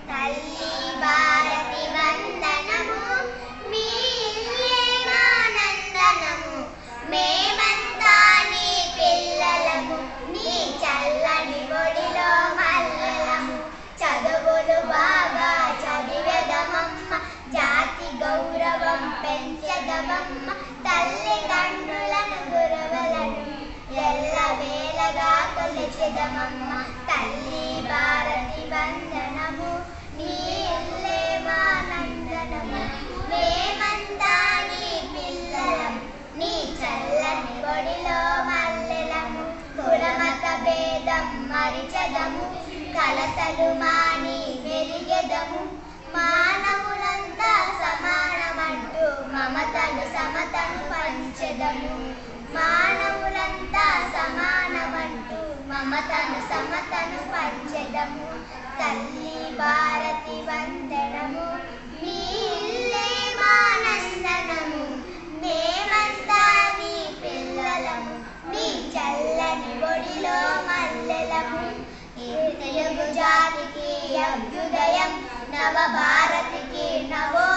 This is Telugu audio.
తల్లి భారతి వందనము, మీ ఇల్లే మా నందనము. మేమంతా నీ పిల్లలము, నీ చల్లని ఒడిలో మల్లెలము. చదువులు బాగా చదివెదమమ్మ, జాతి గౌరవం పెంచెదమమ్మ. తల్లిదండ్రులను గురువులను ఎల్లవేళగా కొలిచెదమమ్మ. తల్లి భారతి వందనము, నీ ఇల్లే మా నందనము. మేమంతా నీ పిల్లలం, నీ చల్లని ఒడిలో మల్లెలము. కులమత భేదం మరిచెదము, కలతలు మాని వెలిగెదము. మానవులంతా సమానమంటూ మమతను సమతను పంచెదము. మానవులంతా సమానమంటూ మమతను సమతను పంచెదము. తల్లి భారతి వందనము, నీ ఇల్లే మా నందనము. మేమంతా నీ పిల్లలము, నీ చల్లని ఒడిలో మల్లెలము. తెలుగు జాతికి అభ్యుదయం, నవ భారతికి నవో